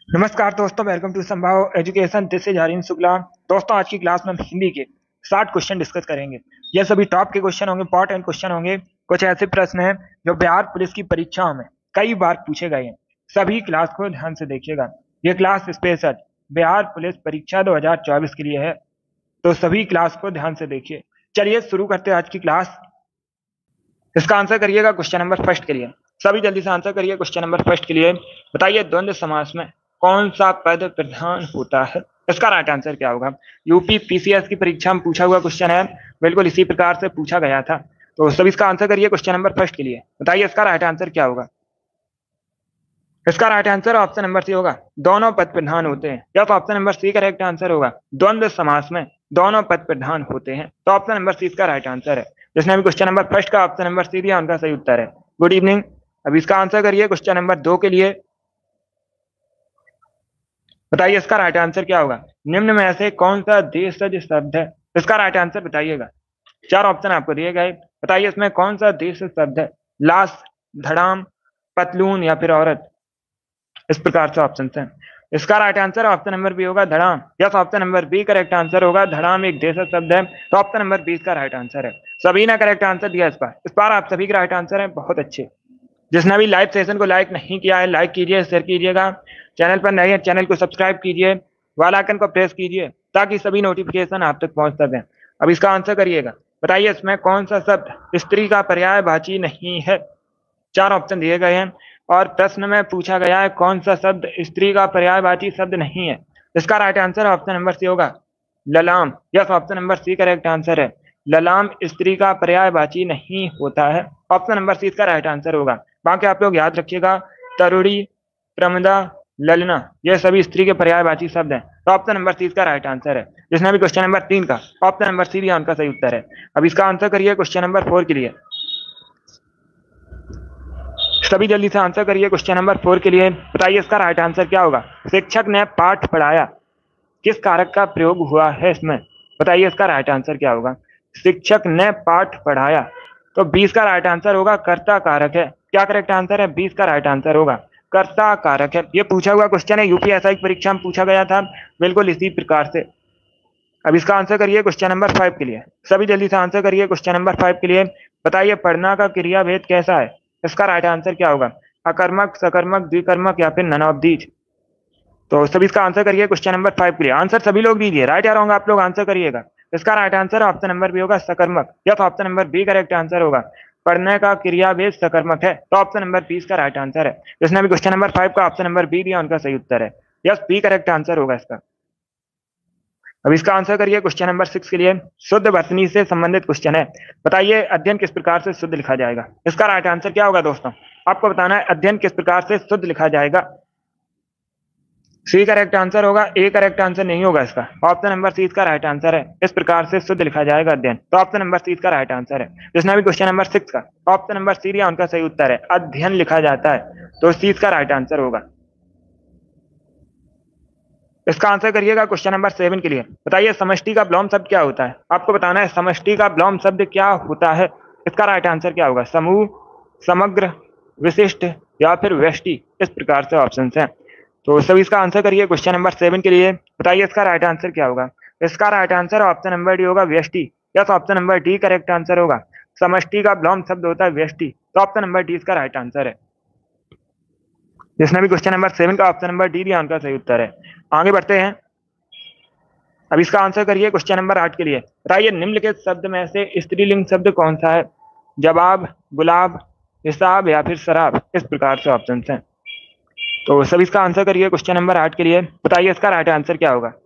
नमस्कार दोस्तों, welcome to Sambhav education. This is Harin Shukla. दोस्तों, आज की क्लास में हम हिंदी के 60 क्वेश्चन डिस्कस करेंगे। ये सभी टॉप के क्वेश्चन होंगे, इंपॉर्टेंट क्वेश्चन होंगे। कुछ ऐसे प्रश्न हैं जो बिहार पुलिस की परीक्षाओं में कई बार पूछे गए हैं। सभी क्लास को ध्यान से देखिएगा। ये क्लास स्पेशल बिहार पुलिस परीक्षा 2024 के लिए है, तो सभी क्लास को ध्यान से देखिए। चलिए शुरू करते हैं आज की क्लास। इसका आंसर करिएगा क्वेश्चन नंबर फर्स्ट के लिए। सभी जल्दी से आंसर करिए क्वेश्चन नंबर फर्स्ट के लिए। बताइए, द्वंद्व समास में कौन सा पद प्रधान होता है? इसका राइट आंसर क्या होगा? यूपी पीसीएस की परीक्षा में पूछा हुआ क्वेश्चन है, बिल्कुल इसी प्रकार से पूछा गया था। तो सभी इसका आंसर करिए क्वेश्चन नंबर फर्स्ट के लिए। बताइए इसका राइट आंसर क्या होगा? इसका right answer option number C होगा, दोनों पद प्रधान होते हैं। या तो option number C correct answer होगा, द्वंद्व समास में दोनों पद प्रधान होते हैं। तो ऑप्शन नंबर सी इसका राइट आंसर है। जिसने भी क्वेश्चन नंबर फर्स्ट का ऑप्शन नंबर सी दिया, उनका सही उत्तर है। Good evening. अब इसका आंसर करिए क्वेश्चन नंबर 2 के लिए। बताइए इसका राइट आंसर क्या होगा? निम्न में से कौन सा देशज शब्द है? इसका राइट आंसर बताइएगा। 4 ऑप्शन आपको दिए गए। बताइए इसमें कौन सा देशज शब्द है? लाश, धड़ाम, पतलून या फिर औरत। इस प्रकार से ऑप्शन है। इसका right answer option number B होगा, धड़ाम। Yes, option number B correct answer होगा। धड़ाम एक देशज शब्द है, तो ऑप्शन नंबर बी इसका राइट आंसर है। सभी ने करेक्ट आंसर दिया इस बार आप सभी के राइट आंसर है, बहुत अच्छे। जिसने भी लाइव सेशन को लाइक नहीं किया है, लाइक कीजिए, शेयर कीजिएगा। चैनल पर नए हैं, चैनल को सब्सक्राइब कीजिए, बेल आइकन को प्रेस कीजिए ताकि सभी नोटिफिकेशन आप तक पहुंच सकें। अब इसका आंसर करिएगा। बताइए इसमें कौन सा शब्द स्त्री का पर्यायवाची नहीं है? 4 ऑप्शन दिए गए हैं और प्रश्न में पूछा गया है कौन सा शब्द स्त्री का पर्यायवाची शब्द नहीं है। इसका right answer option number C होगा, ललाम। Yes, option number C correct answer है। ललाम स्त्री का पर्यायवाची नहीं होता है। ऑप्शन नंबर सी इसका राइट आंसर होगा। बाकी आप लोग याद रखिएगा, तरुणी, प्रमदा, ललना ये सभी स्त्री के पर्यायवाची शब्द हैं। तो ऑप्शन नंबर सी इसका राइट आंसर है। जिसने भी क्वेश्चन नंबर 3 का ऑप्शन नंबर सी दिया, उनका सही उत्तर है। अब इसका आंसर करिए क्वेश्चन नंबर 4 के लिए। सभी जल्दी से आंसर करिए क्वेश्चन नंबर 4 के लिए। बताइए इसका राइट आंसर क्या होगा? शिक्षक ने पाठ पढ़ाया, किस कारक का प्रयोग हुआ है इसमें? बताइए इसका राइट आंसर क्या होगा? शिक्षक ने पाठ पढ़ाया, तो 20 का राइट आंसर होगा, कर्ता कारक है। क्या करेक्ट आंसर है? 20 का राइट आंसर होगा, कर्ता कारक है। ये पूछा हुआ क्वेश्चन है, यूपीएससी की परीक्षा में पूछा गया था, बिल्कुल इसी प्रकार से। अब इसका आंसर करिए क्वेश्चन नंबर 5 के लिए। सभी जल्दी से आंसर करिए क्वेश्चन नंबर 5 के लिए। बताइए पढ़ना का क्रियाभेद कैसा है? इसका राइट आंसर क्या होगा? अकर्मक, सकर्मक, द्विकर्मक या फिर नन ऑफ दीज। तो सभी इसका आंसर करिए क्वेश्चन नंबर 5 के लिए। आंसर सभी लोग दीजिए, राइट या रॉन्ग आप लोग आंसर करिएगा। इसका right answer option number B होगा, सकर्मक। या तो option number B correct answer होगा, पढ़ने का क्रियाभेद सकर्मक है। तो ऑप्शन नंबर बी इसका राइट आंसर है। जिसने भी क्वेश्चन नंबर 5 का ऑप्शन नंबर बी दिया, उनका सही उत्तर है। यस, बी करेक्ट आंसर होगा इसका। अब इसका आंसर करिए क्वेश्चन नंबर 6 के लिए। शुद्ध वर्तनी से संबंधित क्वेश्चन है। बताइए अध्ययन किस प्रकार से शुद्ध लिखा जाएगा? इसका राइट आंसर क्या होगा दोस्तों? आपको बताना है अध्ययन किस प्रकार से शुद्ध लिखा जाएगा। सी करेक्ट आंसर होगा, ए करेक्ट आंसर नहीं होगा इसका। ऑप्शन नंबर सी इसका राइट आंसर है। इस प्रकार से शुद्ध लिखा जाएगा अध्ययन, तो ऑप्शन नंबर सी इसका राइट आंसर है। जिसने भी क्वेश्चन नंबर 6 का ऑप्शन नंबर सी दिया, उनका सही उत्तर है, अध्ययन लिखा जाता है, तो सी इसका राइट आंसर होगा। इसका आंसर करिएगा क्वेश्चन नंबर 7 के लिए। बताइए समष्टि का विलोम शब्द क्या होता है? आपको बताना है समष्टि का विलोम शब्द क्या होता है। इसका राइट आंसर क्या होगा? समूह, समग्र, विशिष्ट या फिर व्यष्टि। इस प्रकार से ऑप्शन हैं। तो सभी इसका आंसर करिए क्वेश्चन नंबर 7 के लिए। बताइए इसका राइट आंसर क्या होगा? इसका right answer option number D होगा, व्यष्टि। Yes, option number D correct answer होगा। समष्टि का विलोम शब्द होता है व्यष्टि, तो ऑप्शन नंबर डी इसका राइट आंसर है। जिसने भी क्वेश्चन नंबर 7 का ऑप्शन नंबर डी दिया, उनका सही उत्तर है। आगे बढ़ते हैं। अब इसका आंसर करिए क्वेश्चन नंबर 8 के लिए। बताइए निम्नलिखित शब्द में से स्त्रीलिंग शब्द कौन सा है? जवाब, गुलाब, हिसाब या फिर शराब। इस प्रकार से ऑप्शन हैं। तो सभी इसका आंसर करिए क्वेश्चन नंबर 8 के लिए। बताइए इसका राइट आंसर क्या होगा?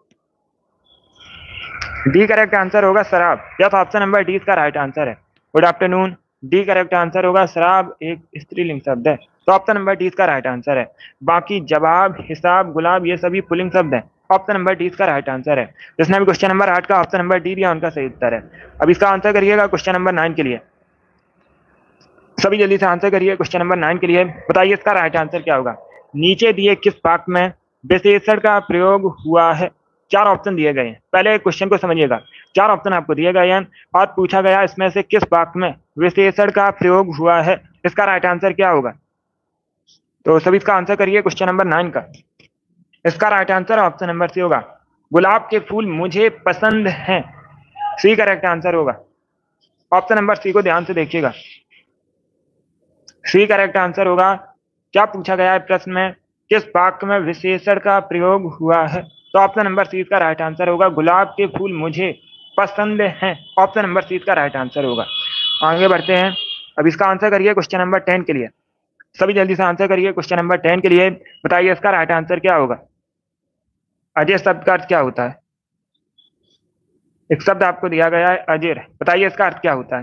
डी करेक्ट आंसर होगा, शराब। यस, ऑप्शन नंबर डी इसका राइट आंसर है। Good afternoon. D correct answer होगा, शराब एक स्त्रीलिंग शब्द है, तो ऑप्शन नंबर डी इसका राइट आंसर है। बाकी जवाब, हिसाब, गुलाब ये सभी पुल्लिंग शब्द हैं। ऑप्शन नंबर डी इसका राइट आंसर है। जिसने भी क्वेश्चन नंबर 8 का ऑप्शन नंबर डी दिया, उनका सही उत्तर है। अब इसका आंसर करिएगा क्वेश्चन नंबर 9 के लिए। सभी जल्दी से आंसर करिए क्वेश्चन नंबर 9 के लिए। बताइए इसका राइट आंसर क्या होगा? नीचे दिए किस वाक्य में विशेषण का प्रयोग हुआ है? 4 ऑप्शन दिए गए हैं, पहले क्वेश्चन को समझिएगा। 4 ऑप्शन आपको दिए गए हैं और पूछा गया इसमें से किस वाक्य में विशेषण का प्रयोग हुआ है। इसका राइट आंसर क्या होगा? तो सभी इसका आंसर करिए क्वेश्चन नंबर 9 का। इसका right answer option number C होगा, गुलाब के फूल मुझे पसंद हैं। सी करेक्ट आंसर होगा। ऑप्शन नंबर सी को ध्यान से देखिएगा, सी करेक्ट आंसर होगा। क्या पूछा गया है प्रश्न में, किस वाक्य में विशेषण का प्रयोग हुआ है? तो ऑप्शन नंबर सी का राइट आंसर होगा, गुलाब के फूल मुझे पसंद हैं। ऑप्शन नंबर सी का राइट आंसर होगा। आगे बढ़ते हैं। अब इसका आंसर करिए क्वेश्चन नंबर 10 के लिए। सभी जल्दी से आंसर करिए क्वेश्चन नंबर 10 के लिए। बताइए इसका राइट आंसर क्या होगा। अजय शब्द का अर्थ क्या होता है? एक शब्द आपको दिया गया है अजय, बताइए इसका अर्थ क्या होता है?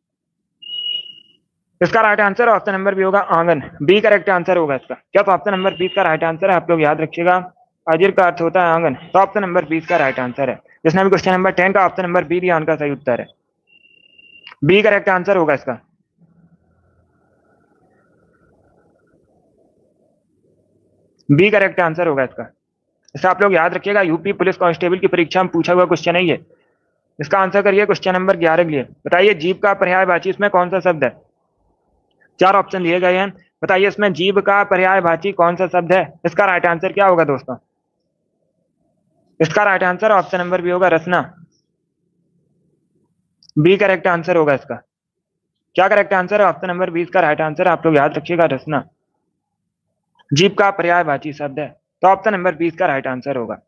इसका right answer option number B होगा आंगन, बी करेक्ट आंसर होगा इसका। क्या तो ऑप्शन नंबर 20 का राइट आंसर है, आप लोग याद रखिएगा। अजर का अर्थ होता है आंगन, तो ऑप्शन नंबर 20 का राइट आंसर है। जिसने भी क्वेश्चन नंबर 10 का ऑप्शन नंबर बी दिया उनका सही उत्तर है, बी करेक्ट आंसर होगा इसका। बी करेक्ट आंसर होगा इसका। इसे आप लोग याद रखिएगा, यूपी पुलिस कांस्टेबल की परीक्षा में पूछा हुआ क्वेश्चन है ये। इसका आंसर करिए क्वेश्चन नंबर 11 के लिए। बताइए जीव का पर्यायवाची इसमें कौन सा शब्द है? चार ऑप्शन दिए गए हैं, बताइए इसमें जीव का पर्यायवाची कौन सा शब्द है? इसका राइट आंसर क्या होगा दोस्तों? इसका right answer option number B होगा रचना, बी करेक्ट आंसर होगा इसका। क्या करेक्ट आंसर है? ऑप्शन नंबर 20 का राइट आंसर, आप लोग याद रखिएगा रचना जीव का पर्यायवाची शब्द है, तो ऑप्शन नंबर 20 का राइट आंसर होगा,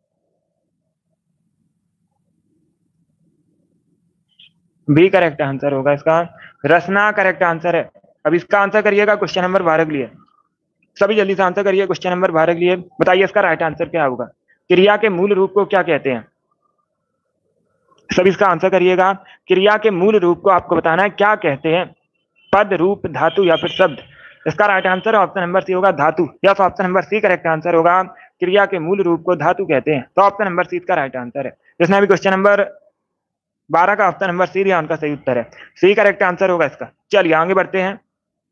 बी करेक्ट आंसर होगा इसका। रचना करेक्ट आंसर है। अब इसका आंसर करिएगा क्वेश्चन नंबर 12 के लिए। सभी जल्दी से आंसर करिए क्वेश्चन नंबर 12 के लिए। बताइए इसका राइट आंसर क्या होगा। क्रिया के मूल रूप को क्या कहते हैं? सभी इसका आंसर करिएगा। क्रिया के मूल रूप को आपको बताना है, क्या कहते हैं? पद, रूप, धातु या फिर शब्द? इसका right answer option number C होगा धातु, या तो option number C correct answer होगा। क्रिया के मूल रूप को धातु कहते हैं, तो ऑप्शन नंबर सी इसका राइट आंसर है। जिसने भी क्वेश्चन नंबर 12 का ऑप्शन नंबर सी दिया उनका सही उत्तर है, सी करेक्ट आंसर होगा इसका। चलिए आगे बढ़ते हैं।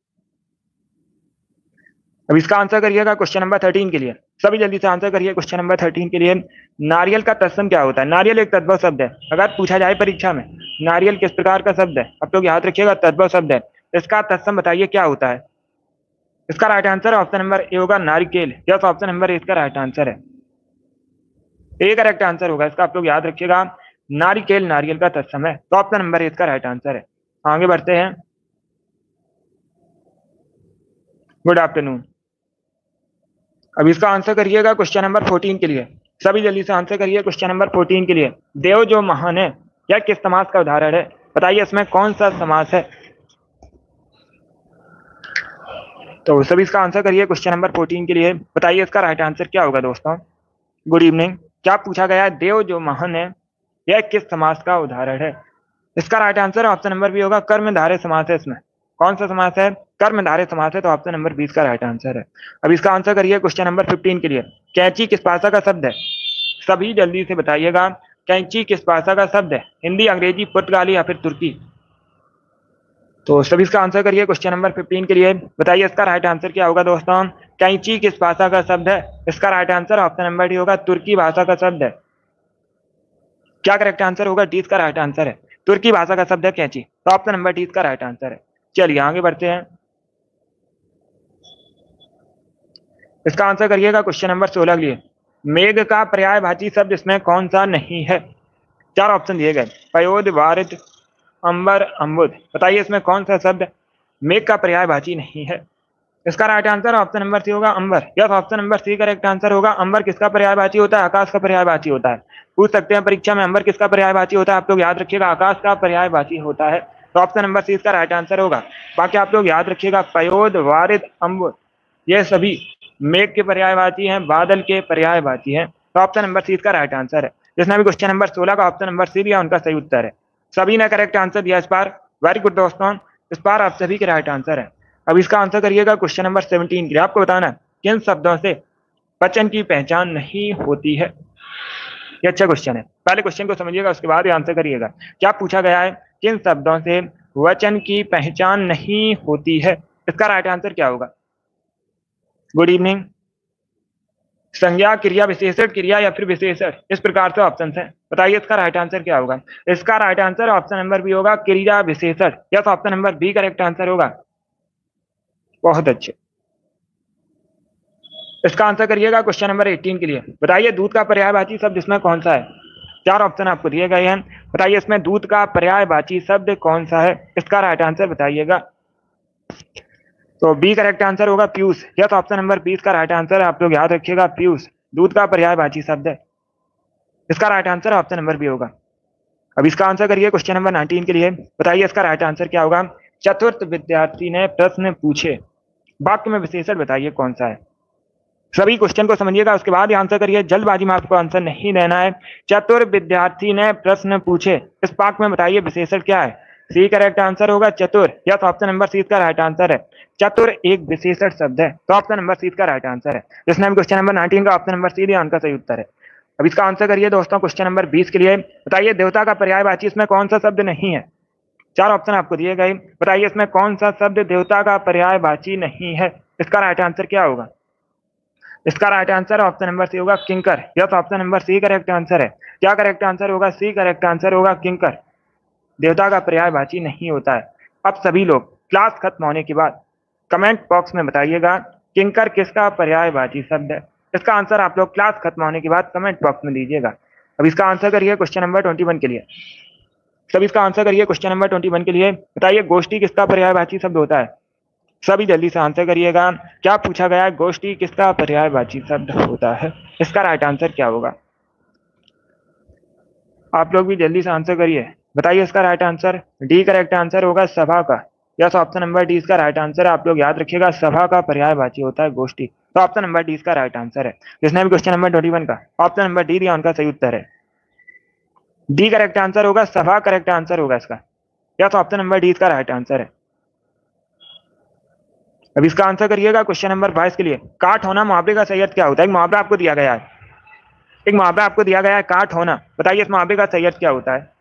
अब इसका आंसर करिएगा क्वेश्चन नंबर 13 के लिए। सभी जल्दी से आंसर करिए क्वेश्चन नंबर 13 के लिए। नारियल का तत्सम क्या होता है? नारियल एक तद्भव शब्द है, अगर पूछा जाए परीक्षा में नारियल किस प्रकार का शब्द है, आप लोग याद रखिएगा तद्भव शब्द है। इसका तत्सम बताइए क्या होता है? इसका right answer option number A होगा नारिकेल, यस ऑप्शन नंबर ए इसका राइट आंसर है, ए करेक्ट आंसर होगा इसका। आप लोग याद रखिएगा नारिकेल नारियल का तत्सम है, तो ऑप्शन नंबर ए इसका राइट आंसर है। आगे बढ़ते हैं। Good afternoon. अब इसका आंसर करिएगा क्वेश्चन नंबर 14 के लिए। सभी जल्दी से आंसर करिए क्वेश्चन नंबर 14 के लिए। देव जो महान है यह किस समास का उदाहरण है? बताइए इसमें कौन सा समास है? तो सभी इसका आंसर करिए क्वेश्चन नंबर 14 के लिए। बताइए इसका राइट आंसर क्या होगा दोस्तों। Good evening. क्या पूछा गया है? देव जो महान है यह किस समास का उदाहरण है? इसका right answer option number B होगा कर्मधारय समास है। इसमें कौन सा समास है? कर्मधारय समास है, तो ऑप्शन नंबर 20 का राइट आंसर है। अब इसका आंसर करिए क्वेश्चन नंबर 15 के लिए। कैंची किस भाषा का शब्द है? सभी जल्दी से बताइएगा, कैंची किस भाषा का शब्द है? हिंदी, अंग्रेजी, पुर्तगाली या फिर तुर्की? तो सभी इसका आंसर करिए क्वेश्चन नंबर 15 के लिए। बताइए इसका राइट आंसर क्या होगा दोस्तों। कैंची किस भाषा का शब्द है? इसका right answer option number D होगा तुर्की भाषा का शब्द है। क्या करेक्ट आंसर होगा? डी इसका राइट आंसर है, तुर्की भाषा का शब्द है कैंची, तो ऑप्शन नंबर डी इसका राइट आंसर है। चलिए आगे बढ़ते हैं। इसका आंसर करिएगा क्वेश्चन नंबर 16 के लिए। मेघ का पर्यायवाची शब्द इसमें कौन सा नहीं है? चार ऑप्शन दिए गए, पयोद, वारिद, अंबर, अम्बुद। बताइए इसमें कौन सा शब्द मेघ का पर्यायवाची नहीं है? इसका right answer option number C होगा अंबर, yes option number C correct answer होगा। अंबर किसका पर्यायवाची होता है? आकाश का पर्यायवाची होता है। पूछ सकते हैं परीक्षा में अंबर किसका पर्यायवाची होता है, आप लोग याद रखिएगा आकाश का पर्यायवाची होता है, तो ऑप्शन नंबर सी इसका राइट आंसर होगा। बाकी आप लोग याद रखिएगा पयोद, वारिद, अम्बुद ये सभी मेघ के पर्यायवाची हैं, बादल के पर्यायवाची हैं, तो ऑप्शन नंबर सी इसका राइट आंसर है। जिसने भी क्वेश्चन नंबर 16 का ऑप्शन नंबर सी दिया उनका सही उत्तर है। सभी ने करेक्ट आंसर दिया इस बार, वेरी गुड दोस्तों, इस बार आप सभी के राइट आंसर है। अब इसका आंसर करिएगा क्वेश्चन नंबर 17 के लिए। आपको बताना किन शब्दों से वचन की पहचान नहीं होती है। ये अच्छा क्वेश्चन है, पहले क्वेश्चन को समझिएगा उसके बाद आंसर करिएगा। क्या पूछा गया है? किन शब्दों से वचन की पहचान नहीं होती है? इसका राइट आंसर क्या होगा? Good evening. संज्ञा, क्रिया, विशेषण, क्रिया या फिर विशेषण, इस प्रकार से ऑप्शन है। बताइए इसका राइट आंसर क्या होगा? इसका right answer option number B होगा क्रिया विशेषण, yes option number B correct answer होगा। बहुत अच्छे। इसका आंसर करिएगा क्वेश्चन नंबर 18 के लिए। बताइए दूध का पर्यायवाची शब्द इसमें कौन सा है? चार ऑप्शन आपको दिए गए हैं, बताइए इसमें दूध का पर्यायवाची शब्द कौन सा है? इसका राइट आंसर बताइएगा। तो बी करेक्ट आंसर होगा पीयूष। यस, ऑप्शन नंबर 20 का राइट आंसर है, आप लोग याद रखिएगा, पीयूष दूध का पर्यायवाची शब्द है। इसका right answer option number B होगा। अब इसका आंसर करिए क्वेश्चन नंबर 19 के लिए। बताइए इसका राइट आंसर क्या होगा? चतुर्थ विद्यार्थी ने प्रश्न पूछे, वाक्य में विशेषण बताइए कौन सा है? सभी क्वेश्चन को समझिएगा, उसके बाद आंसर करिए, जल्दबाजी में आपको आंसर नहीं देना है। चतुर विद्यार्थी ने प्रश्न पूछे, इस वाक्य में बताइए विशेषण क्या है? सी करेक्ट आंसर होगा चतुर। यस, ऑप्शन नंबर सी का राइट आंसर है। चतुर एक विशेषण शब्द है, तो ऑप्शन नंबर सी का राइट आंसर है। जिसने भी क्वेश्चन नंबर 19 का ऑप्शन नंबर सी दिया उनका सही उत्तर है। अब इसका आंसर करिए दोस्तों क्वेश्चन नंबर 20 के लिए। बताइए देवता का पर्यायवाची इसमें कौन सा शब्द नहीं है? चार ऑप्शन आपको दिए गए, बताइए इसमें कौन सा शब्द देवता का पर्यायवाची नहीं है? इसका राइट आंसर क्या होगा? इसका right answer option number C होगा किंकर। Yes, option number C correct answer है। क्या करेक्ट आंसर होगा? सी करेक्ट आंसर होगा किंकर। देवता का पर्यायवाची नहीं होता है। अब सभी लोग क्लास खत्म होने के बाद कमेंट बॉक्स में बताइएगा किंकर किसका पर्यायवाची शब्द है। इसका आंसर आप लोग क्लास खत्म होने के बाद कमेंट बॉक्स में दीजिएगा। अब इसका आंसर करिए क्वेश्चन नंबर 21 के लिए। सब इसका आंसर करिए क्वेश्चन नंबर 21 के लिए। बताइए गोष्ठी किसका पर्यायवाची शब्द होता है? सभी जल्दी से आंसर करिएगा। क्या पूछा गया है? गोष्ठी किसका पर्यायवाची शब्द होता है? इसका राइट आंसर क्या होगा? आप लोग भी जल्दी से आंसर करिए, बताइए इसका right answer. D correct answer होगा सभा का। यस, ऑप्शन नंबर डी इसका राइट आंसर है, आप लोग याद रखिएगा, सभा का पर्यायवाची होता है गोष्ठी। तो ऑप्शन नंबर डी इसका राइट आंसर है। जिसने भी क्वेश्चन नंबर 21 का ऑप्शन नंबर डी दिया उनका सही उत्तर है। डी करेक्ट आंसर होगा, सभा करेक्ट आंसर होगा इसका। यस, ऑप्शन नंबर डी इसका राइट आंसर है। अब इसका आंसर करिएगा क्वेश्चन नंबर 22 के लिए। काट होना मुहावरे का सही अर्थ क्या होता है? एक मुहावरा आपको दिया गया है, एक मुहावरा आपको दिया गया है काट होना। बताइए इस मुहावरे का सही अर्थ क्या होता है?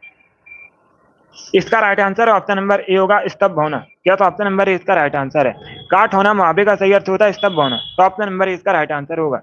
इसका right answer option number A होगा स्तब्ध होना। क्या? तो ऑप्शन नंबर ए इसका राइट आंसर है। काट होना मुहावरे का सही अर्थ होता है स्तब्ध होना, तो ऑप्शन नंबर ए इसका राइट आंसर होगा।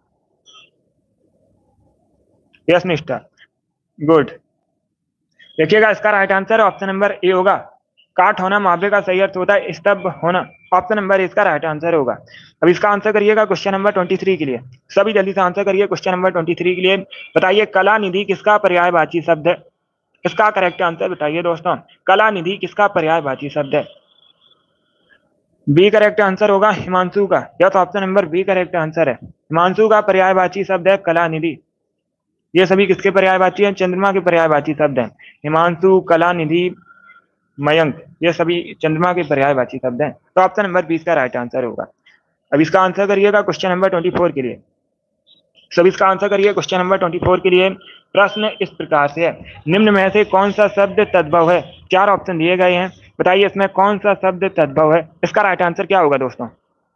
Yes Nishtha, good. देखिएगा इसका right answer option number A होगा। काट होना मुहावरे का सही अर्थ होता है स्तब्ध होना, ऑप्शन नंबर ए इसका राइट आंसर होगा। अब इसका आंसर करिएगा क्वेश्चन नंबर 23 के लिए। सभी जल्दी से आंसर करिए क्वेश्चन नंबर 23 के लिए। बताइए कला निधि किसका पर्यायवाची शब्द है? इसका करेक्ट आंसर बताइए दोस्तों। कला निधि किसका पर्यायवाची शब्द है? बी करेक्ट आंसर होगा हिमांशु का। Yes, option number B correct answer है। हिमांशु का पर्यायवाची शब्द है कला निधि। ये सभी किसके पर्यायवाची हैं? चंद्रमा के पर्यायवाची शब्द हैं। हिमांशु, कला निधि, मयंक, ये सभी चंद्रमा के पर्यायवाची शब्द हैं, तो ऑप्शन नंबर 20 का राइट आंसर होगा। अब इसका आंसर करिएगा क्वेश्चन नंबर 24 के लिए। सब इसका आंसर करिए क्वेश्चन नंबर 24 के लिए। प्रश्न इस प्रकार से है, निम्न में से कौन सा शब्द तद्भव है? चार ऑप्शन दिए गए हैं, बताइए इसमें कौन सा शब्द तद्भव है? इसका राइट आंसर क्या होगा दोस्तों?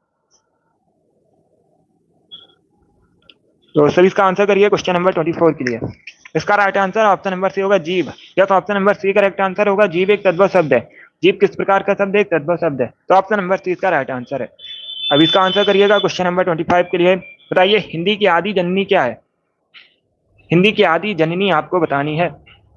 तो सभी इसका आंसर करिए क्वेश्चन नंबर 24 के लिए। इसका right answer option number C होगा जीव। Yes, option number C correct answer होगा। जीव एक तद्भव शब्द है। जीव किस प्रकार का शब्द है? एक तद्भव शब्द है, तो ऑप्शन नंबर सी इसका राइट आंसर है। अब इसका आंसर करिएगा क्वेश्चन नंबर 25 के लिए। बताइए हिंदी की आदि जननी क्या है? हिंदी की आदि जननी आपको बतानी है,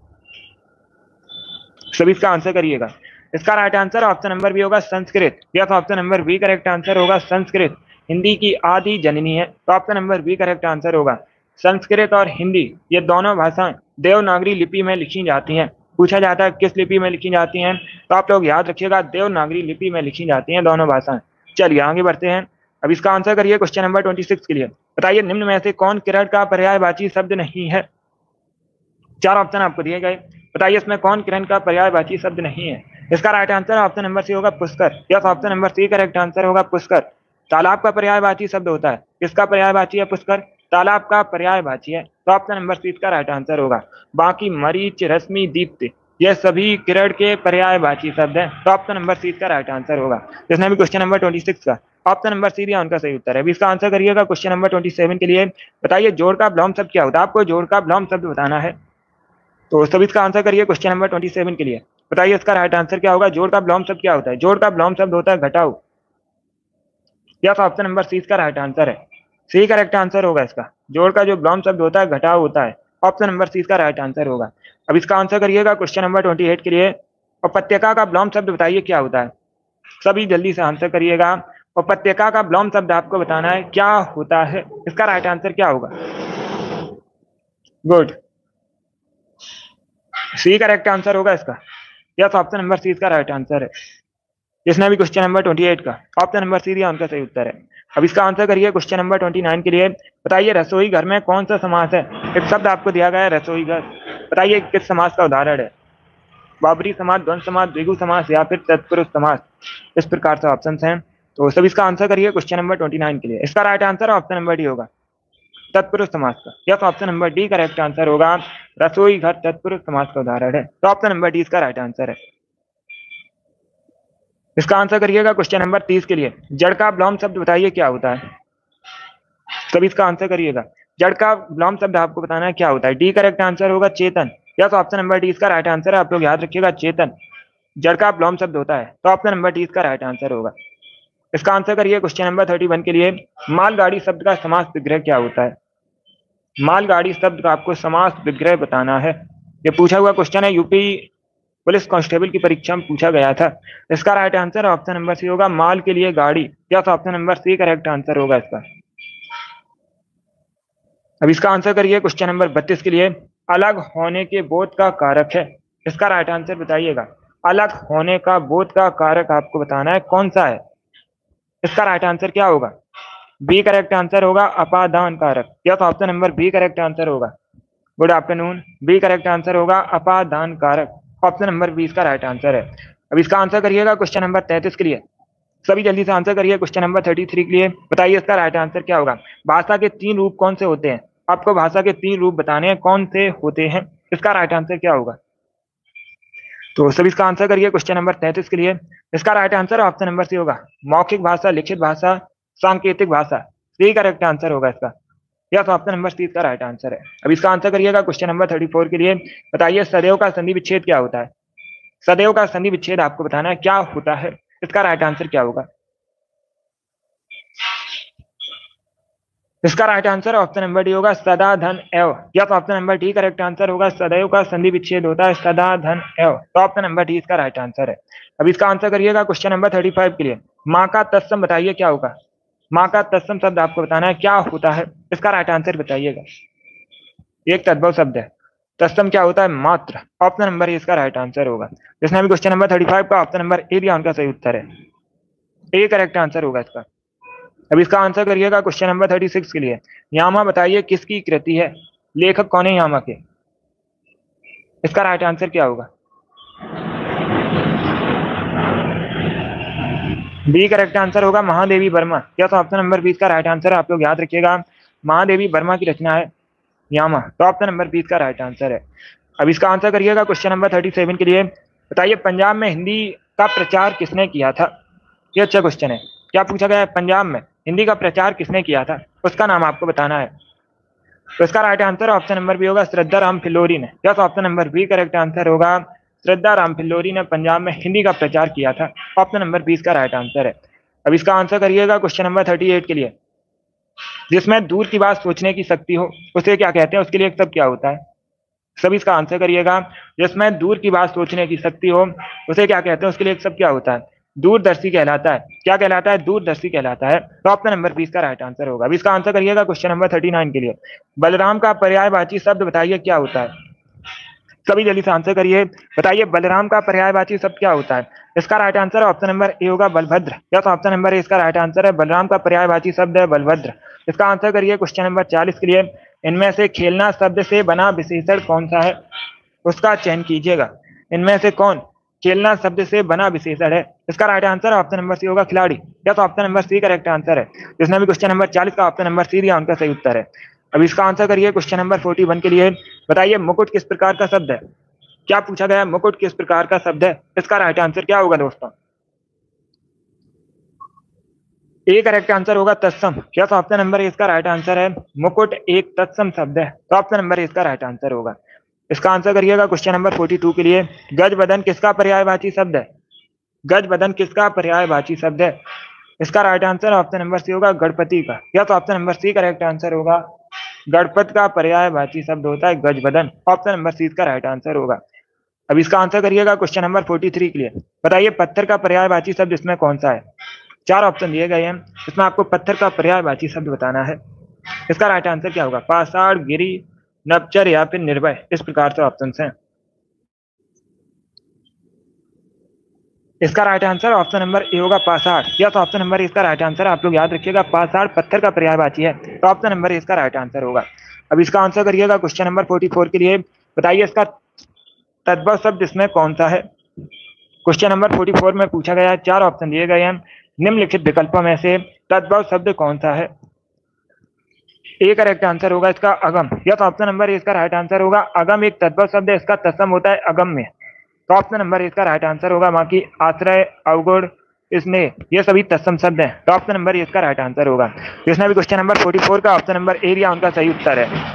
सभी इसका आंसर करिएगा। इसका right answer option number B होगा Sanskrit. Yes, option number B correct answer होगा संस्कृत। हिंदी की आदि जननी है, तो option number B correct answer होगा। संस्कृत और हिंदी ये दोनों भाषाएं देवनागरी लिपि में लिखी जाती हैं। पूछा जाता है किस लिपि में लिखी जाती हैं, तो आप लोग याद रखिएगा देवनागरी लिपि में लिखी जाती हैं दोनों भाषाएं। चलिए आगे बढ़ते हैं। अब इसका आंसर करिए क्वेश्चन नंबर 26 के लिए। बताइए निम्न में से कौन किरण का पर्यायवाची शब्द नहीं है? चार ऑप्शन आपको दिए गए, बताइए इसमें कौन किरण का पर्यायवाची शब्द नहीं है? इसका right answer option number C होगा Pushkar. Yes, option number C correct answer होगा पुष्कर। तालाब का पर्यायवाची शब्द होता है, किसका पर्यायवाची है? पुष्कर, तालाब का पर्यायवाची है, तो ऑप्शन नंबर सी इसका राइट आंसर होगा। बाकी मरीच, रश्मि, दीप्त ये सभी किरण के पर्यायवाची शब्द हैं, तो ऑप्शन नंबर सी इसका राइट आंसर होगा। जिसने भी क्वेश्चन नंबर 26 का ऑप्शन नंबर सी दिया उनका सही उत्तर है। अभी इसका आंसर करिएगा क्वेश्चन नंबर 27 के लिए। बताइए जोड़ का विलोम शब्द क्या होता है? आपको जोड़ का विलोम शब्द बताना है, तो सभी इसका आंसर करिए क्वेश्चन नंबर 27 के लिए। बताइए इसका राइट आंसर क्या होगा? जोड़ का विलोम शब्द क्या होता है? जोड़ का विलोम शब्द होता है घटाव। यस, ऑप्शन नंबर सी इसका राइट आंसर है। सी करेक्ट आंसर होगा इसका। जोड़ का जो विलोम शब्द होता है घटाव होता है, ऑप्शन नंबर सी इसका राइट आंसर होगा। अब इसका आंसर करिएगा क्वेश्चन नंबर 28 के लिए। और पत्यका का विलोम शब्द बताइए क्या होता है? सभी जल्दी से आंसर करिएगा। उपत्यका का विलोम शब्द आपको बताना है क्या होता है, इसका राइट आंसर क्या होगा? गुड, सी करेक्ट आंसर होगा इसका। यस, ऑप्शन नंबर सी इसका राइट आंसर है। जिसने भी क्वेश्चन नंबर 28 का ऑप्शन नंबर सी दिया उनका सही उत्तर है। अब इसका आंसर करिए क्वेश्चन नंबर 29 के लिए। बताइए रसोई घर में कौन सा समास है? एक शब्द आपको दिया गया है रसोई घर, बताइए किस समास का उदाहरण है? बाबरी समास, द्वंद्व समास, द्विगु समास या फिर तत्पुरुष समास। इस प्रकार से ऑप्शन हैं, तो सब इसका आंसर करिए क्वेश्चन नंबर 29 के लिए। इसका right answer option number D होगा, तत्पुरुष समास का। Yes, option number D correct answer होगा। रसोई घर तत्पुरुष समास का उदाहरण है, तो ऑप्शन नंबर डी इसका राइट आंसर है। इसका आंसर करिएगा क्वेश्चन नंबर 30 के लिए। जड़ का विलोम शब्द बताइए क्या होता है? सभी इसका आंसर करिएगा। जड़ का विलोम शब्द आपको बताना है क्या होता है? डी करेक्ट आंसर होगा चेतन। यस, ऑप्शन नंबर डी इसका राइट आंसर है। आप लोग याद रखिएगा, चेतन जड़ का विलोम शब्द होता है, तो ऑप्शन नंबर डी इसका राइट आंसर होगा। इसका आंसर करिए क्वेश्चन नंबर 31 के लिए। मालगाड़ी शब्द का समास विग्रह क्या होता है? मालगाड़ी शब्द का आपको समास विग्रह बताना है। ये पूछा हुआ क्वेश्चन है, यूपी पुलिस कांस्टेबल की परीक्षा में पूछा गया था। इसका right answer option number C होगा, माल के लिए गाड़ी। Yes, option number C correct answer होगा इसका। अब इसका आंसर करिए क्वेश्चन नंबर 32 के लिए। अलग होने के बोध का कारक है, इसका राइट आंसर बताइएगा। अलग होने का बोध का कारक आपको बताना है कौन सा है, इसका राइट आंसर क्या होगा? बी करेक्ट आंसर होगा, अपादान कारक। Yes, option number B correct answer होगा। Good afternoon, B correct answer होगा, अपादान कारक। ऑप्शन नंबर बी इसका राइट आंसर है। अब इसका आंसर करिएगा क्वेश्चन नंबर 33 के लिए। सभी जल्दी से आंसर करिए क्वेश्चन नंबर 33 के लिए। बताइए इसका राइट आंसर क्या होगा? भाषा के 3 रूप कौन से होते हैं? आपको भाषा के 3 रूप बताने हैं, कौन से होते हैं, इसका राइट आंसर क्या होगा? तो सभी इसका आंसर करिए क्वेश्चन नंबर 33 के लिए। इसका right answer option number C होगा, मौखिक भाषा, लिखित भाषा, सांकेतिक भाषा। सी करेक्ट आंसर होगा इसका। यस, ऑप्शन नंबर सी इसका राइट आंसर है। अब इसका आंसर करिएगा क्वेश्चन नंबर 34 के लिए। बताइए सदैव का संधि विच्छेद क्या होता है? सदैव का संधि विच्छेद आपको बताना है क्या होता है, इसका राइट आंसर क्या होगा? इसका right answer option number D होगा, सदा धन एव। Yes, option number D correct answer होगा, सदैव का संधि विच्छेद होता है सदा धन एव, तो ऑप्शन नंबर डी इसका राइट आंसर है। अब इसका आंसर करिएगा क्वेश्चन नंबर 35 के लिए। माँ का तत्सम बताइए क्या होगा? माँ का तत्सम शब्द आपको बताना है क्या होता है, इसका राइट आंसर बताइएगा। एक तद्भव शब्द है, तत्सम क्या होता है? मात्र। ऑप्शन नंबर ए इसका राइट आंसर होगा। जिसने भी क्वेश्चन नंबर 35 का ऑप्शन नंबर ए दिया उनका सही उत्तर है, ए करेक्ट आंसर होगा इसका। अब इसका आंसर करिएगा क्वेश्चन नंबर 36 के लिए। यामा बताइए किसकी कृति है? लेखक कौन है यामा के, इसका राइट आंसर क्या होगा? बी करेक्ट आंसर होगा, महादेवी वर्मा। क्या तो ऑप्शन नंबर 20 का राइट आंसर है, आप लोग याद रखिएगा, महादेवी वर्मा की रचना है यामा, तो ऑप्शन नंबर 20 का राइट आंसर है। अब इसका आंसर करिएगा क्वेश्चन नंबर 37 के लिए। बताइए पंजाब में हिंदी का प्रचार किसने किया था? ये अच्छा क्वेश्चन है। क्या पूछा गया है? पंजाब में हिंदी का प्रचार किसने किया था, उसका नाम आपको बताना है। तो इसका right answer option number B होगा, श्रद्धा राम फिल्लोरी ने। Yes, option number B correct answer होगा, श्रद्धा राम फिल्लोरी ने पंजाब में हिंदी का प्रचार किया था। ऑप्शन नंबर 20 का राइट आंसर है। अब इसका आंसर करिएगा क्वेश्चन नंबर 38 के लिए। जिसमें दूर की बात सोचने की शक्ति हो उसे क्या कहते हैं, उसके लिए एक शब्द क्या होता है? सभी इसका आंसर करिएगा। जिसमें दूर की बात सोचने की शक्ति हो उसे क्या कहते हैं, उसके लिए एक शब्द क्या होता है? दूरदर्शी कहलाता है। क्या कहलाता है? दूरदर्शी कहलाता है, तो ऑप्शन नंबर 20 का राइट आंसर होगा। अब इसका आंसर करिएगा क्वेश्चन नंबर 39 के लिए। बलराम का पर्यायवाची शब्द बताइए क्या होता है? सभी जल्दी से आंसर करिए। बताइए बलराम का पर्यायवाची शब्द क्या होता है? इसका right answer option number A होगा, Balbhadra. Yes, option number A इसका राइट आंसर है, बलराम का पर्यायवाची शब्द है बलभद्र। इसका आंसर करिए क्वेश्चन नंबर 40 के लिए। इनमें से खेलना शब्द से बना विशेषण कौन सा है, उसका चयन कीजिएगा। इनमें से कौन खेलना शब्द से बना विशेषण है, इसका right answer option number C होगा, खिलाड़ी। Yes, option number C correct answer है। जिसने भी क्वेश्चन नंबर 40 का ऑप्शन नंबर सी दिया उनका सही उत्तर है। अब इसका आंसर करिए क्वेश्चन नंबर 41 के लिए। बताइए मुकुट किस प्रकार का शब्द है? क्या पूछा गया? मुकुट किस प्रकार का शब्द है, इसका राइट आंसर क्या होगा दोस्तों? ए करेक्ट आंसर होगा, तत्सम। क्या तो ऑप्शन नंबर इसका राइट आंसर है, मुकुट एक तत्सम शब्द है, तो ऑप्शन नंबर इसका राइट आंसर होगा। इसका आंसर करिएगा क्वेश्चन नंबर 42 के लिए। गज बदन किसका पर्यायवाची शब्द है? गज बदन किसका पर्यायवाची शब्द है? इसका right answer option number C होगा, गणपति का। या तो option number C correct answer होगा, गणपत का पर्यायवाची शब्द होता है गज बदन। ऑप्शन नंबर सी इसका राइट आंसर होगा। अब इसका आंसर करिएगा क्वेश्चन नंबर 43 के लिए। बताइए पत्थर का पर्यायवाची शब्द इसमें कौन सा है? 4 ऑप्शन दिए गए हैं, इसमें आपको पत्थर का पर्यायवाची शब्द बताना है। इसका राइट आंसर क्या होगा? पाषाण, गिरि, नवचर या फिर निर्भय। इस प्रकार से ऑप्शन हैं। इसका right answer option number A होगा पाषाण। यस, ऑप्शन नंबर ए इसका राइट आंसर। आप लोग याद रखिएगा, पाषाण पत्थर का पर्यायवाची है, तो ऑप्शन नंबर ए इसका राइट आंसर होगा। अब इसका आंसर करिएगा क्वेश्चन नंबर 44 के लिए। बताइए इसका तद्भव शब्द इसमें कौन सा है? क्वेश्चन नंबर 44 में पूछा गया है, 4 ऑप्शन दिए गए हैं, निम्नलिखित विकल्पों में से तद्भव शब्द कौन सा है? ए करेक्ट आंसर होगा इसका अगम। यस, ऑप्शन नंबर ए इसका राइट आंसर होगा। अगम एक तद्भव शब्द है, इसका तत्सम होता है अगम में, तो ऑप्शन नंबर ए इसका राइट आंसर होगा। बाकी आश्रय, अवगुण, स्नेह, ये सभी तत्सम शब्द हैं, तो ऑप्शन नंबर ए इसका राइट आंसर होगा। जिसने भी क्वेश्चन नंबर 44 का ऑप्शन नंबर ए दिया, उनका सही उत्तर है।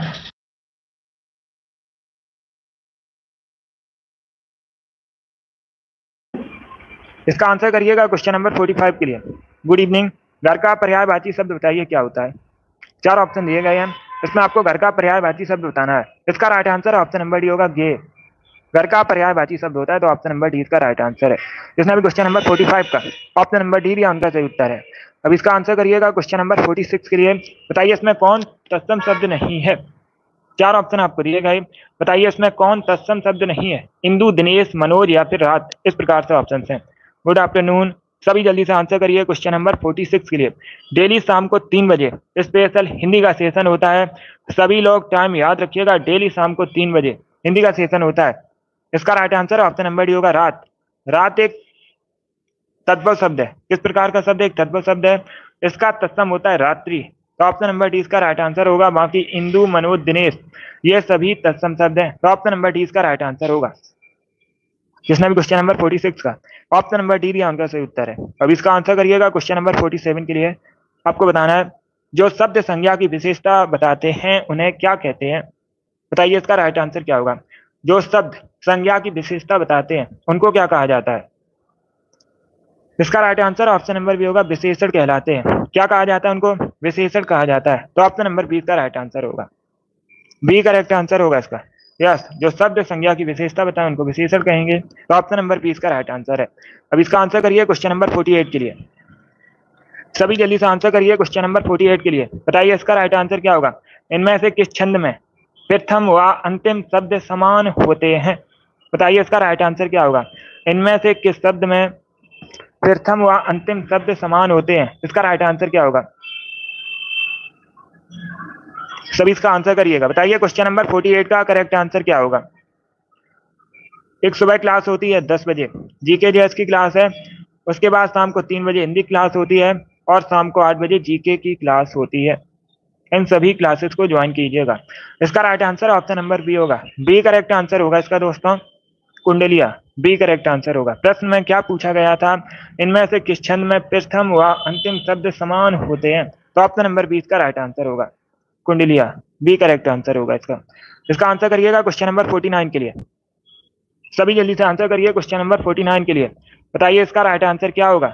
इसका आंसर करिएगा क्वेश्चन नंबर 45 के लिए। Good evening. घर का पर्यायवाची शब्द बताइए क्या होता है? 4 ऑप्शन दिए गए हैं, इसमें आपको घर का पर्यायवाची शब्द बताना है। इसका right answer option number D होगा, गे। घर का पर्यायवाची शब्द होता है, तो ऑप्शन नंबर डी इसका राइट आंसर है। जिसने भी क्वेश्चन नंबर 45 का ऑप्शन नंबर डी दिया, उनका सही उत्तर है। अब इसका आंसर करिएगा क्वेश्चन नंबर 46 के लिए। बताइए इसमें कौन तत्सम शब्द नहीं है? 4 ऑप्शन आपको दिए गए, बताइए इसमें कौन तत्सम शब्द नहीं है? इंदु, दिनेश, मनोज या फिर रात। इस प्रकार से ऑप्शन हैं। Good afternoon. सभी जल्दी से आंसर करिए क्वेश्चन नंबर 46 के लिए। डेली शाम को 3 बजे स्पेशल हिंदी का सेशन होता है। सभी लोग टाइम याद रखिएगा, डेली शाम को 3 बजे हिंदी का सेशन होता है। इसका right answer option number D होगा, रात। रात एक तद्भव शब्द है। किस प्रकार का शब्द है? एक तद्भव शब्द है, इसका तत्सम होता है रात्रि, तो ऑप्शन नंबर डी इसका राइट आंसर होगा। बाकी इंदु, मनोज, दिनेश ये सभी तत्सम शब्द हैं, तो ऑप्शन नंबर डी इसका राइट आंसर होगा। जिसने भी क्वेश्चन नंबर 46 का ऑप्शन नंबर डी दिया, उनका सही उत्तर है। अब इसका आंसर करिएगा क्वेश्चन नंबर 47 के लिए। आपको बताना है, जो शब्द संज्ञा की विशेषता बताते हैं उन्हें क्या कहते हैं? बताइए इसका राइट आंसर क्या होगा? जो शब्द संज्ञा की विशेषता बताते हैं उनको क्या कहा जाता है? इसका right answer option number B होगा, विशेषण कहलाते हैं। क्या कहा जाता है उनको? विशेषण कहा जाता है, तो ऑप्शन नंबर बी का राइट आंसर होगा। बी करेक्ट आंसर होगा इसका। यस, जो शब्द संज्ञा की विशेषता बताए उनको विशेषण कहेंगे, तो ऑप्शन नंबर बी इसका राइट आंसर है। अब इसका आंसर करिए क्वेश्चन नंबर 48 के लिए। सभी जल्दी से आंसर करिए क्वेश्चन नंबर 48 के लिए। बताइए इसका राइट आंसर क्या होगा? इनमें से किस छंद में प्रथम व अंतिम शब्द समान होते हैं? बताइए इसका राइट आंसर क्या होगा? इनमें से किस शब्द में प्रथम व अंतिम शब्द समान होते हैं? इसका राइट आंसर क्या होगा? सभी इसका आंसर करिएगा। बताइए क्वेश्चन नंबर 48 का करेक्ट आंसर क्या होगा? एक सुबह क्लास होती है 10 बजे, जीके जेएस की क्लास है। उसके बाद शाम को 3 बजे हिंदी क्लास होती है और शाम को 8 बजे जीके की क्लास होती है। इन सभी क्लासेस को ज्वाइन कीजिएगा। इसका right answer option number B होगा। बी करेक्ट आंसर होगा इसका दोस्तों, कुंडलिया। बी करेक्ट आंसर होगा। प्रश्न में क्या पूछा गया था? इनमें से किस छंद में प्रथम व अंतिम शब्द समान होते हैं? तो ऑप्शन नंबर बी इसका राइट आंसर होगा, कुंडलिया। बी करेक्ट आंसर होगा इसका। इसका आंसर करिएगा क्वेश्चन नंबर 49 के लिए। सभी जल्दी से आंसर करिए क्वेश्चन नंबर 49 के लिए। बताइए इसका राइट आंसर क्या होगा?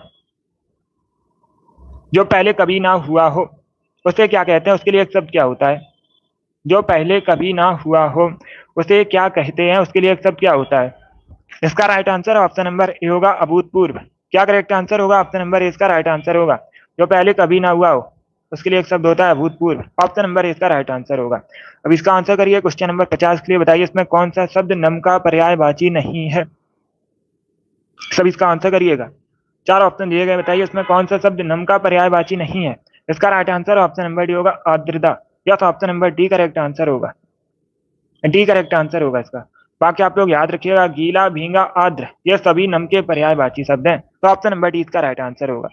जो पहले कभी ना हुआ हो उसे क्या कहते हैं? उसके लिए एक शब्द क्या होता है? जो पहले कभी ना हुआ हो उसे क्या कहते हैं? उसके लिए एक शब्द क्या होता है? इसका right answer option number A होगा, अभूतपूर्व। क्या करेक्ट आंसर होगा? ऑप्शन नंबर ए इसका राइट आंसर होगा। जो पहले कभी ना हुआ हो उसके लिए एक शब्द होता है अभूतपूर्व। ऑप्शन नंबर ए इसका राइट आंसर होगा। अब इसका आंसर करिए क्वेश्चन नंबर 50 के लिए। बताइए इसमें कौन सा शब्द नम का पर्यायवाची नहीं है? सब इसका आंसर करिएगा। 4 ऑप्शन दिए गए, बताइए इसमें कौन सा शब्द नम का पर्यायवाची नहीं है? इसका right answer option number D होगा, आर्द्रता। या तो option number D correct answer होगा। डी करेक्ट आंसर होगा इसका। बाकी आप लोग याद रखिएगा, गीला, भींगा, आर्द्र ये सभी नम के पर्यायवाची शब्द हैं, तो ऑप्शन नंबर डी इसका राइट आंसर होगा।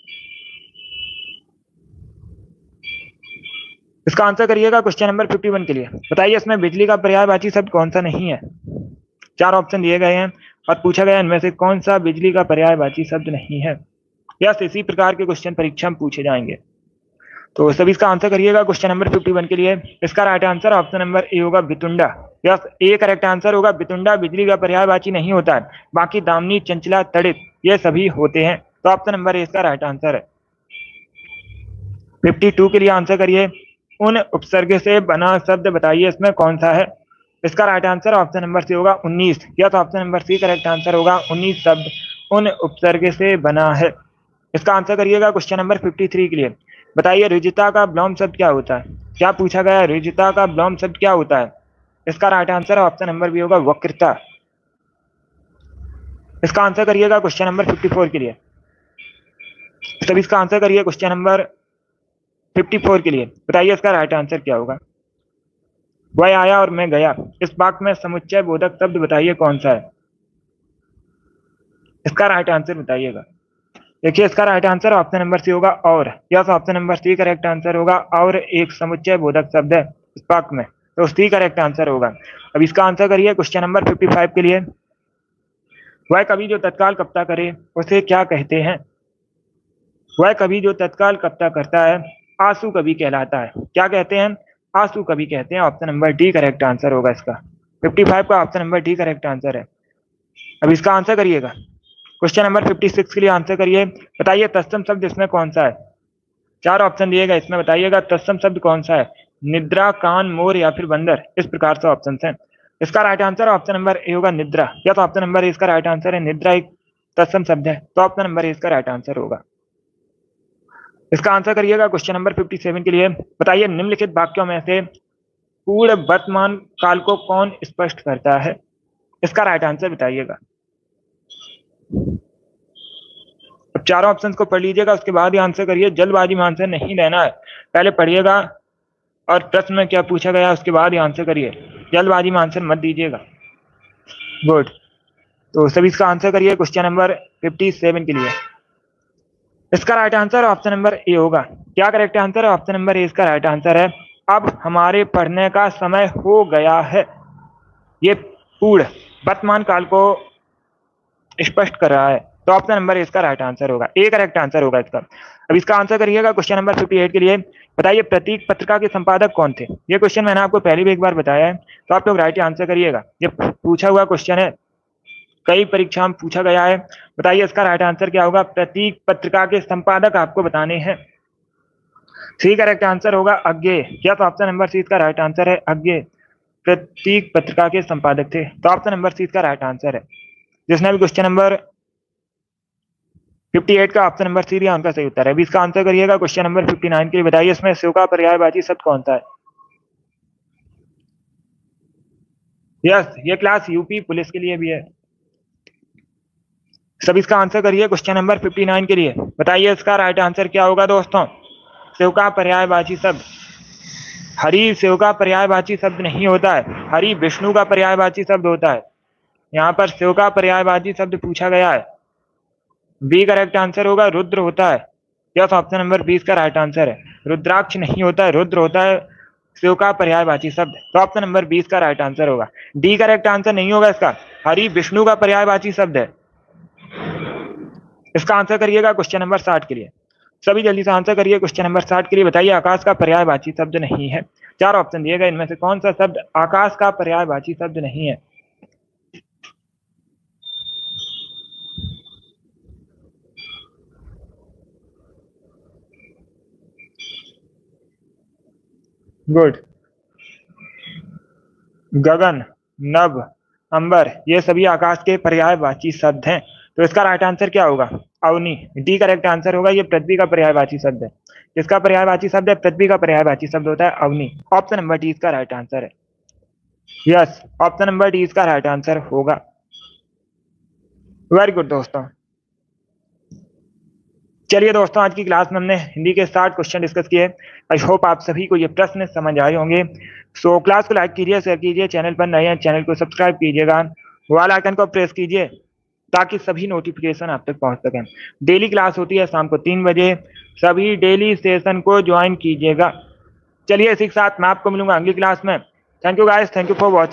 इसका आंसर करिएगा क्वेश्चन नंबर 51 के लिए। बताइए इसमें बिजली का पर्यायवाची शब्द कौन सा नहीं है? 4 ऑप्शन दिए गए हैं और पूछा गया इनमें से कौन सा बिजली का पर्यायवाची शब्द नहीं है। यस, इसी प्रकार के क्वेश्चन परीक्षा में पूछे जाएंगे, तो सभी इसका आंसर करिएगा क्वेश्चन नंबर 51 के लिए। इसका right answer option number A होगा, बितुंडा। यस, ए करेक्ट आंसर होगा। बितुंडा बिजली का पर्यायवाची नहीं होता है। बाकी दामनी, चंचला, तड़ित ये सभी होते हैं, तो ऑप्शन नंबर ए इसका राइट आंसर है। 52 के लिए आंसर करिए। उन उपसर्ग से बना शब्द बताइए इसमें कौन सा है? इसका right answer option number C होगा, 19। या तो option number C correct answer होगा, 19 शब्द उन उपसर्ग से बना है। इसका आंसर करिएगा क्वेश्चन नंबर 53 के लिए। बताइए रुजुता का विलोम शब्द क्या होता है? क्या पूछा गया है? रुजुता का विलोम शब्द क्या होता है? इसका right answer option number B होगा वक्रता। इसका आंसर करिएगा क्वेश्चन नंबर 54 के लिए। तब इसका आंसर करिए क्वेश्चन नंबर 54 के लिए। बताइए इसका राइट आंसर क्या होगा? वह आया और मैं गया, इस वाक्य में समुच्चय बोधक शब्द बताइए कौन सा है? इसका राइट आंसर बताइएगा। देखिए इसका right answer option number C होगा और। Yes, option number C correct answer होगा। और एक समुच्चय बोधक शब्द है इस वाक्य में, तो सी करेक्ट आंसर होगा। अब इसका आंसर करिए क्वेश्चन नंबर 55 के लिए। वह कवि जो तत्काल कविता करे उसे क्या कहते हैं? वह कवि जो तत्काल कविता करता है आंसू कवि कहलाता है। क्या कहते हैं? आंसू कवि कहते हैं। Option number D correct answer होगा इसका। 55 का option number D correct answer है। अब इसका आंसर करिएगा क्वेश्चन नंबर 56 के लिए। आंसर करिए। बताइए तत्सम शब्द इसमें कौन सा है? 4 ऑप्शन दिएगा, इसमें बताइएगा तत्सम शब्द कौन सा है? निद्रा, कान, मोर या फिर बंदर। इस प्रकार से ऑप्शन है। इसका right answer option number A होगा निद्रा। या तो ऑप्शन नंबर ए इसका राइट आंसर है। निद्रा एक तत्सम शब्द है, तो ऑप्शन नंबर ए इसका राइट आंसर होगा। इसका आंसर करिएगा क्वेश्चन नंबर 57 के लिए। बताइए निम्नलिखित वाक्यों में से पूर्ण वर्तमान काल को कौन स्पष्ट करता है? इसका राइट आंसर बताइएगा। अब चारों ऑप्शंस को पढ़ लीजिएगा, उसके बाद ही आंसर करिए। जल्दबाजी में आंसर नहीं देना है, पहले पढ़िएगा और प्रश्न में क्या पूछा गया उसके बाद ही आंसर करिए। जल्दबाजी में आंसर मत दीजिएगा। गुड, तो सभी इसका आंसर करिए क्वेश्चन नंबर 57 के लिए। इसका right answer option number A होगा। क्या करेक्ट आंसर है? ऑप्शन नंबर ए इसका राइट आंसर है। अब हमारे पढ़ने का समय हो गया है। ये पूर्ण वर्तमान काल को स्पष्ट कर रहा है, तो ऑप्शन नंबर इसका राइट आंसर होगा। ए करेक्ट आंसर होगा इसका। अब इसका आंसर करिएगा क्वेश्चन नंबर 58 के लिए। बताइए प्रतीक पत्रिका के संपादक कौन थे? ये क्वेश्चन मैंने आपको पहले भी एक बार बताया है, तो आप लोग राइट आंसर करिएगा। ये पूछा हुआ क्वेश्चन है, कई परीक्षा में पूछा गया है। बताइए इसका राइट आंसर क्या होगा? प्रतीक पत्रिका के संपादक आपको बताने हैं। सी करेक्ट आंसर होगा अज्ञे। या तो ऑप्शन नंबर सी इसका राइट आंसर है। अज्ञे प्रतीक पत्रिका के संपादक थे, तो ऑप्शन नंबर सी इसका राइट आंसर है। जिसने भी क्वेश्चन नंबर 58 का ऑप्शन नंबर सी दिया उनका सही उत्तर है। अभी इसका आंसर करिएगा क्वेश्चन नंबर 59 के लिए। बताइए इसमें शिव का पर्यायवाची शब्द कौन सा है? यस, ये क्लास यूपी पुलिस के लिए भी है। सब इसका आंसर करिए क्वेश्चन नंबर 59 के लिए। बताइए इसका राइट आंसर क्या होगा दोस्तों? शिव का पर्यायवाची शब्द। हरि शिव का पर्यायवाची शब्द नहीं होता है, हरि विष्णु का पर्यायवाची शब्द होता है। यहाँ पर शिव का पर्यायवाची शब्द पूछा गया है। बी करेक्ट आंसर होगा। रुद्र होता है। यस, ऑप्शन नंबर 20 का राइट आंसर है। रुद्राक्ष नहीं होता है, रुद्र होता है शिव का पर्यायवाची शब्द, तो ऑप्शन नंबर 20 का राइट आंसर होगा। डी करेक्ट आंसर नहीं होगा इसका। हरि विष्णु का पर्यायवाची शब्द है। इसका आंसर करिएगा क्वेश्चन नंबर 60 के लिए। सभी जल्दी से आंसर करिए क्वेश्चन नंबर 60 के लिए। बताइए आकाश का पर्यायवाची शब्द नहीं है। 4 ऑप्शन दिए गए, इनमें से कौन सा शब्द आकाश का पर्यायवाची शब्द नहीं है? गुड। गगन, नभ, अंबर, ये सभी आकाश के पर्यायवाची शब्द हैं, तो इसका राइट आंसर क्या होगा? अवनी। डी करेक्ट आंसर होगा। ये पृथ्वी का पर्यायवाची शब्द है। इसका पर्यायवाची शब्द है, पृथ्वी का पर्यायवाची शब्द होता है अवनी। ऑप्शन नंबर डी इसका राइट आंसर है। यस, ऑप्शन नंबर डी इसका राइट आंसर होगा। वेरी गुड दोस्तों। चलिए दोस्तों, आज की क्लास में हमने हिंदी के 60 क्वेश्चन डिस्कस किए। आई होप आप सभी को ये प्रश्न समझ आए होंगे। सो क्लास को लाइक कीजिए, शेयर कीजिए, चैनल पर नए हैं चैनल को सब्सक्राइब कीजिएगा, वाल आइकन को प्रेस कीजिए ताकि सभी नोटिफिकेशन आप तक पहुंच सकें। डेली क्लास होती है शाम को 3 बजे, सभी डेली सेशन को ज्वाइन कीजिएगा। चलिए इसी के साथ मैं आपको मिलूंगा अगली क्लास में। Thank you guys, thank you for watching.